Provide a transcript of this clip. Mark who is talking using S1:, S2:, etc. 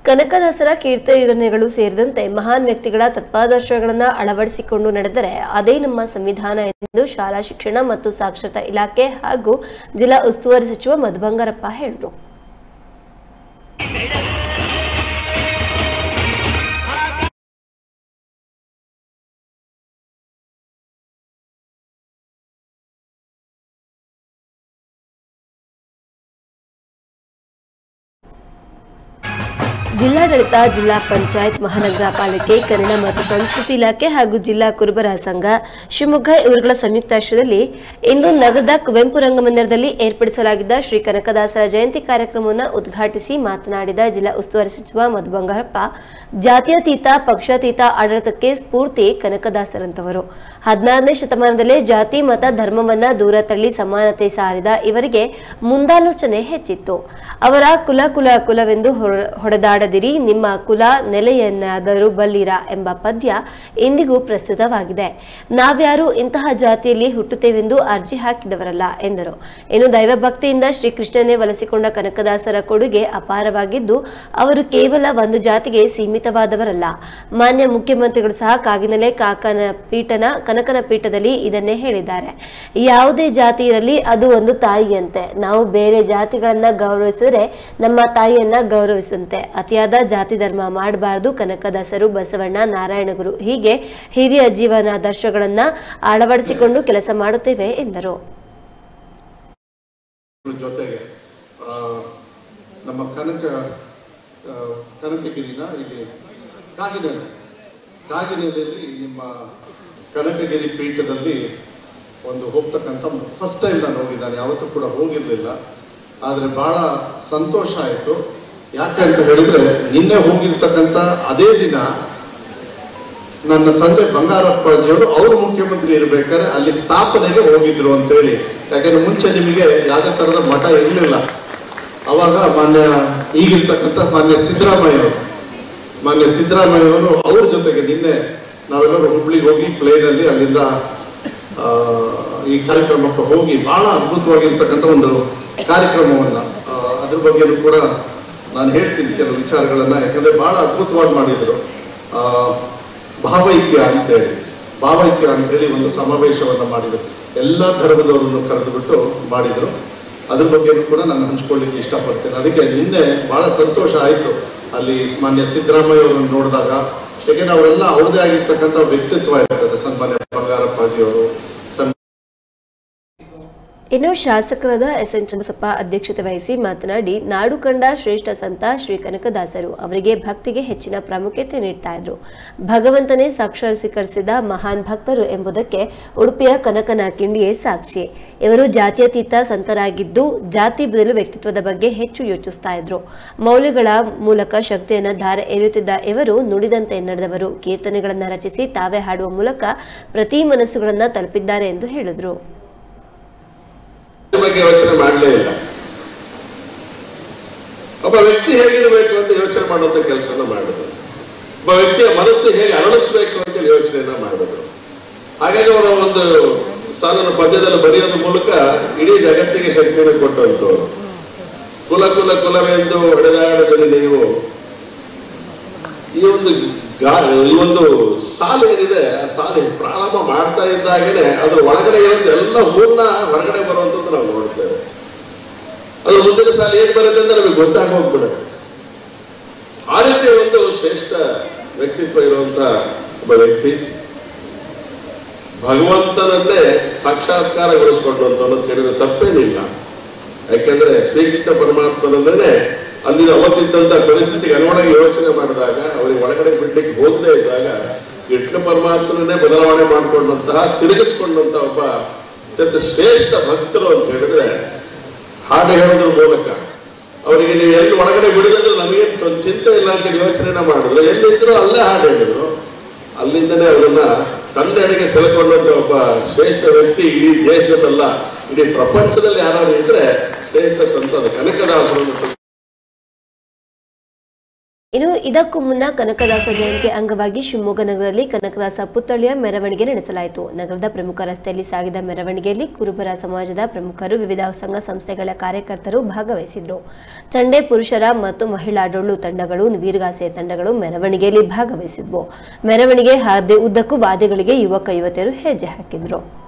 S1: ಕನಕದಾಸರ ಕೀರ್ತನೆಗಳು ಸೇರಿದಂತೆ ಮಹಾನ್ ವ್ಯಕ್ತಿಗಳ ತತ್ವಾದರ್ಶಗಳನ್ನು ಅಳವಡಿಸಿಕೊಂಡು ನಡೆದರೆ ಅದೇ ನಮ್ಮ ಸಂವಿಧಾನ ಎಂದು ಶಾಲಾ ಶಿಕ್ಷಣ ಮತ್ತು ಸಾಕ್ಷರತಾ ಇಲಾಖೆ ಹಾಗೂ ಜಿಲ್ಲಾ ಉಸ್ತುವಾರಿ ಸಚಿವ ಮಧು ಬಂಗಾರಪ್ಪ ಹೇಳಿದರು. ಜಿಲ್ಲಾಡಳಿತ, ಜಿಲ್ಲಾ ಪಂಚಾಯತ್, ಮಹಾನಗರ ಪಾಲಿಕೆ, ಕನ್ನಡ ಮತ್ತು ಸಂಸ್ಕೃತಿ ಇಲಾಖೆ ಹಾಗೂ ಜಿಲ್ಲಾ ಕುರುಬರ ಸಂಘ ಶಿವಮೊಗ್ಗ ಇವರುಗಳ ಸಂಯುಕ್ತಾಶ್ರಯದಲ್ಲಿ ಇಂದು ನಗರದ ಕುವೆಂಪು ರಂಗಮಂದಿರದಲ್ಲಿ ಏರ್ಪಡಿಸಲಾಗಿದ್ದ ಶ್ರೀ ಕನಕದಾಸರ ಜಯಂತಿ ಕಾರ್ಯಕ್ರಮವನ್ನು ಉದ್ಘಾಟಿಸಿ ಮಾತನಾಡಿದ ಜಿಲ್ಲಾ ಉಸ್ತುವಾರಿ ಸಚಿವ ಮಧು ಬಂಗಾರಪ್ಪ, ಜಾತ್ಯತೀತ ಪಕ್ಷಾತೀತ ಆಡಳಿತಕ್ಕೆ ಸ್ಫೂರ್ತಿ ಕನಕದಾಸರಂತವರು. 16ನೇ ಶತಮಾನದಲ್ಲೇ ಜಾತಿ ಮತ ಧರ್ಮವನ್ನ ದೂರ ತಳ್ಳಿ ಸಮಾನತೆ ಸಾರಿದ ಇವರಿಗೆ ಮುಂದಾಲೋಚನೆ ಹೆಚ್ಚಿತ್ತು. ಅವರ ಕುಲವೆಂದು ಹೊಡೆದಾಡದಿರಿ, ನಿಮ್ಮ ಕುಲ ನೆಲೆಯನ್ನಾದರೂ ಬಲ್ಲಿರ ಎಂಬ ಪದ್ಯ ಇಂದಿಗೂ ಪ್ರಸ್ತುತವಾಗಿದೆ. ನಾವ್ಯಾರು ಇಂತಹ ಜಾತಿಯಲ್ಲಿ ಹುಟ್ಟುತ್ತೇವೆಂದು ಅರ್ಜಿ ಹಾಕಿದವರಲ್ಲ ಎಂದರು. ಇನ್ನು ದೈವಭಕ್ತಿಯಿಂದ ಶ್ರೀಕೃಷ್ಣನೇ ವಲಸಿಕೊಂಡ ಕನಕದಾಸರ ಕೊಡುಗೆ ಅಪಾರವಾಗಿದ್ದು, ಅವರು ಕೇವಲ ಒಂದು ಜಾತಿಗೆ ಸೀಮಿತವಾದವರಲ್ಲ. ಮಾನ್ಯ ಮುಖ್ಯಮಂತ್ರಿಗಳು ಸಹ ಕಾಗಿನೆಲೆ ಕನಕನ ಪೀಠದಲ್ಲಿ ಇದನ್ನೇ ಹೇಳಿದ್ದಾರೆ. ಯಾವುದೇ ಜಾತಿ ಇರಲಿ, ಅದು ಒಂದು ತಾಯಿಯಂತೆ. ನಾವು ಬೇರೆ ಜಾತಿಗಳನ್ನ ಗೌರವಿಸಿದರೆ ನಮ್ಮ ತಾಯಿಯನ್ನ ಗೌರವಿಸಂತೆ. ಅತಿಯಾದ ಜಾತಿ ಧರ್ಮ ಮಾಡಬಾರದು. ಕನಕದಾಸರು, ಬಸವಣ್ಣ, ನಾರಾಯಣಗುರು ಹೀಗೆ ಹಿರಿಯ ಜೀವನಾದರ್ಶಗಳನ್ನ ಅಳವಡಿಸಿಕೊಂಡು ಕೆಲಸ ಮಾಡುತ್ತೇವೆ ಎಂದರು.
S2: ಜೊತೆಗೆ ನಮ್ಮ ಕನಕಗಿರಿನ ಇಲ್ಲಿ ಕಾಗಿನೆಲೆಯಲ್ಲಿ ನಿಮ್ಮ ಕನಕಗಿರಿ ಪೀಠದಲ್ಲಿ ಒಂದು ಹೋಗ್ತಕ್ಕಂಥ ಫಸ್ಟ್ ಟೈಮ್ ನಾನು ಹೋಗಿದ್ದಾನೆ. ಯಾವತ್ತೂ ಕೂಡ ಹೋಗಿರಲಿಲ್ಲ. ಆದರೆ ಬಹಳ ಸಂತೋಷ ಆಯಿತು. ಯಾಕೆ ಅಂತ ಹೇಳಿದ್ರೆ, ನಿನ್ನೆ ಹೋಗಿರ್ತಕ್ಕಂಥ ಅದೇ ದಿನ ನನ್ನ ತಂದೆ ಬಂಗಾರಪ್ಪಾಜಿಯವರು ಅವರು ಮುಖ್ಯಮಂತ್ರಿ ಇರಬೇಕಾದ್ರೆ ಅಲ್ಲಿ ಸ್ಥಾಪನೆಗೆ ಹೋಗಿದ್ರು ಅಂತೇಳಿ. ಯಾಕೆಂದ್ರೆ ಮುಂಚೆ ನಿಮಗೆ ಯಾವುದೇ ಥರದ ಮಠ ಇರಲಿಲ್ಲ. ಅವಾಗ ಈಗಿರ್ತಕ್ಕಂಥ ಮಾನ್ಯ ಸಿದ್ದರಾಮಯ್ಯವರು ಅವ್ರ ಜೊತೆಗೆ ನಿನ್ನೆ ನಾವೆಲ್ಲರೂ ಹುಬ್ಳಿಗೆ ಹೋಗಿ ಪ್ಲೇನಲ್ಲಿ ಅಲ್ಲಿಂದ ಈ ಕಾರ್ಯಕ್ರಮಕ್ಕೆ ಹೋಗಿ ಬಹಳ ಅದ್ಭುತವಾಗಿರ್ತಕ್ಕಂಥ ಒಂದು ಕಾರ್ಯಕ್ರಮವನ್ನ ಅದ್ರ ಬಗ್ಗೆನೂ ಕೂಡ ನಾನು ಹೇಳ್ತೀನಿ ಕೆಲವು ವಿಚಾರಗಳನ್ನ. ಯಾಕಂದ್ರೆ ಬಹಳ ಅದ್ಭುತವಾಗಿ ಮಾಡಿದ್ರು. ಭಾವೈಕ್ಯ ಅಂತೇಳಿ ಒಂದು ಸಮಾವೇಶವನ್ನ ಮಾಡಿದ್ರು. ಎಲ್ಲ ಧರ್ಮದವರನ್ನು ಕರೆದುಬಿಟ್ಟು ಮಾಡಿದ್ರು. ಅದ್ರ ಬಗ್ಗೆನೂ ಕೂಡ ನಾನು ಹಂಚ್ಕೊಳ್ಳಿಕ್ಕೆ ಇಷ್ಟಪಡ್ತೇನೆ. ಅದಕ್ಕೆ ನಿನ್ನೆ ಬಹಳ ಸಂತೋಷ ಆಯಿತು ಅಲ್ಲಿ ಮಾನ್ಯ ಸಿದ್ದರಾಮಯ್ಯ ಅವರನ್ನು ನೋಡಿದಾಗ. ಯಾಕೆಂದ್ರೆ ಅವರೆಲ್ಲ ಅವ್ರದೇ ಆಗಿರ್ತಕ್ಕಂಥ ವ್ಯಕ್ತಿತ್ವ ಇರ್ತದೆ. ಸನ್ಮಾನ್ಯ ಬಂಗಾರಪ್ಪಾಜಿಯವರು.
S1: ಇನ್ನು ಶಾಸಕರಾದ ಎಸ್ಎನ್ ಚನ್ನಬಸಪ್ಪ ಅಧ್ಯಕ್ಷತೆ ವಹಿಸಿ ಮಾತನಾಡಿ, ನಾಡು ಕಂಡ ಶ್ರೇಷ್ಠ ಸಂತ ಶ್ರೀ ಕನಕದಾಸರು ಅವರಿಗೆ ಭಕ್ತಿಗೆ ಹೆಚ್ಚಿನ ಪ್ರಾಮುಖ್ಯತೆ ನೀಡ್ತಾ ಇದ್ರು. ಭಗವಂತನೇ ಸಾಕ್ಷಾತ್ಕರಿಸಿದ ಮಹಾನ್ ಭಕ್ತರು ಎಂಬುದಕ್ಕೆ ಉಡುಪಿಯ ಕನಕನ ಕಿಂಡಿಯೇ ಸಾಕ್ಷಿ. ಇವರು ಜಾತ್ಯತೀತ ಸಂತರಾಗಿದ್ದು, ಜಾತಿ ಬದಲು ವ್ಯಕ್ತಿತ್ವದ ಬಗ್ಗೆ ಹೆಚ್ಚು ಯೋಚಿಸ್ತಾ ಇದ್ರು. ಮೌಲ್ಯಗಳ ಮೂಲಕ ಶಕ್ತಿಯನ್ನ ಧಾರೆ ಎರೆಯುತ್ತಿದ್ದ ಇವರು ನುಡಿದಂತೆ ನಡೆದವರು. ಕೀರ್ತನೆಗಳನ್ನ ರಚಿಸಿ ತಾವೇ ಹಾಡುವ ಮೂಲಕ ಪ್ರತಿ ಮನಸ್ಸುಗಳನ್ನ ತಲುಪಿದ್ದಾರೆ ಎಂದು ಹೇಳಿದರು.
S3: ಬಗ್ಗೆ ಯೋಚನೆ ಮಾಡಲೇ ಇಲ್ಲ. ಒಬ್ಬ ವ್ಯಕ್ತಿ ಹೇಗಿರಬೇಕು ಅಂತ ಯೋಚನೆ ಮಾಡುವಂತ ಕೆಲಸನ ಮಾಡಿದ್ರು. ಒಬ್ಬ ವ್ಯಕ್ತಿಯ ಮನಸ್ಸು ಹೇಗೆ ಅರಳಿಸಬೇಕು ಅಂತ ಯೋಚನೆಯನ್ನ ಮಾಡಿದ್ರು. ಹಾಗಾಗಿ ಅವರ ಒಂದು ಸಾಲನ್ನು ಪದ್ಯದಲ್ಲಿ ಬರೆಯೋದ್ರ ಮೂಲಕ ಇಡೀ ಜಗತ್ತಿಗೆ ಶಕ್ತಿಯನ್ನು ಕೊಟ್ಟಂತವರು. ಕುಲವೆಂದು ಹೊಡೆದಾಡದಲ್ಲಿ ನೀವು ಈ ಒಂದು ಸಾಲು ಏನಿದೆ, ಆ ಸಾಲು ಪ್ರಾರಂಭ ಮಾಡ್ತಾ ಇದ್ದಾಗಲೇ ಅದ್ರ ಒಳಗಡೆ ಇರೋದು ಎಲ್ಲ ಮೂರ್ನ ಹೊರಗಡೆ ಬರುವಂಥದ್ದು ನಾವು ನೋಡ್ತೇವೆ. ಅದ್ರ ಮುಂದಿನ ಸಾಲು ಏನ್ ಬರುತ್ತೆ ಅಂತ ನಮಗೆ ಗೊತ್ತಾಗಿ ಹೋಗ್ಬಿಡುತ್ತೆ. ಆ ರೀತಿ ಒಂದು ಶ್ರೇಷ್ಠ ವ್ಯಕ್ತಿತ್ವ ಇರುವಂತ ಒಬ್ಬ ವ್ಯಕ್ತಿ ಭಗವಂತನನ್ನೇ ಸಾಕ್ಷಾತ್ಕಾರಗೊಳಿಸಿಕೊಂಡಂತ ಕೇಳಿದ್ರೆ ತಪ್ಪೇನಿಲ್ಲ. ಯಾಕೆಂದ್ರೆ ಶ್ರೀಕೃಷ್ಣ ಪರಮಾತ್ಮನನ್ನೇ ಅಲ್ಲಿ ಅವತ್ತಿದ್ದಂತ ಪರಿಸ್ಥಿತಿಗೆ ಅನುಗುಣವಾಗಿ ಯೋಚನೆ ಮಾಡಿದಾಗ, ಅವರಿಗೆ ಒಳಗಡೆ ಬಿಡ್ಲಿಕ್ಕೆ ಹೋಗದೇ ಇದ್ದಾಗ ಕೃಷ್ಣ ಪರಮಾತ್ಮನನ್ನೇ ಬದಲಾವಣೆ ಮಾಡಿಕೊಂಡಂತಹ, ತಿರುಗಿಸ್ಕೊಂಡಂತಹ ಒಬ್ಬ ಅತ್ಯಂತ ಶ್ರೇಷ್ಠ ಭಕ್ತರು ಅಂತ ಹೇಳಿದ್ರೆ ಹಾಡು ಹೇಳೋದ್ರ ಮೂಲಕ ಅವರಿಗೆ ನೀವು ಎಲ್ಲಿ ಒಳಗಡೆ ಬಿಡಿದ್ರೆ ನಮಗೇನು ಚಿಂತೆ ಇಲ್ಲ ಅಂತ ಯೋಚನೆನ ಮಾಡಿದ್ರು. ಎಲ್ಲಿದ್ರು ಅಲ್ಲೇ ಹಾಡು ಹೇಳಿದ್ರು. ಅಲ್ಲಿಂದನೇ ಅವರನ್ನ ತನ್ನೆಡೆಗೆ ಸೆಳೆಕೊಂಡಂತ ಒಬ್ಬ ಶ್ರೇಷ್ಠ ವ್ಯಕ್ತಿ ಇಡೀ ದೇಶದಲ್ಲ, ಇಡೀ ಪ್ರಪಂಚದಲ್ಲಿ ಯಾರಾದ್ರೂ ಇದ್ರೆ ಶ್ರೇಷ್ಠ ಸಂತ ಕನಕದಾಸರು.
S1: ಇನ್ನು ಇದಕ್ಕೂ ಮುನ್ನ ಕನಕದಾಸ ಜಯಂತಿ ಅಂಗವಾಗಿ ಶಿವಮೊಗ್ಗ ನಗರದಲ್ಲಿ ಕನಕದಾಸ ಪುತ್ಥಳಿಯ ಮೆರವಣಿಗೆ ನಡೆಸಲಾಯಿತು. ನಗರದ ಪ್ರಮುಖ ರಸ್ತೆಯಲ್ಲಿ ಸಾಗಿದ ಮೆರವಣಿಗೆಯಲ್ಲಿ ಕುರುಬರ ಸಮಾಜದ ಪ್ರಮುಖರು, ವಿವಿಧ ಸಂಘ ಸಂಸ್ಥೆಗಳ ಕಾರ್ಯಕರ್ತರು ಭಾಗವಹಿಸಿದ್ರು. ಚಂಡೆ ಪುರುಷರ ಮತ್ತು ಮಹಿಳಾ ಡೊಳ್ಳು ತಂಡಗಳು, ವೀರಗಾಸೆ ತಂಡಗಳು ಮೆರವಣಿಗೆಯಲ್ಲಿ ಭಾಗವಹಿಸಿದ್ವು. ಮೆರವಣಿಗೆ ಹಾದಿ ಉದ್ದಕ್ಕೂ ವಾದ್ಯಗಳಿಗೆ ಯುವಕ ಯುವತಿಯರು ಹೆಜ್ಜೆ ಹಾಕಿದ್ರು.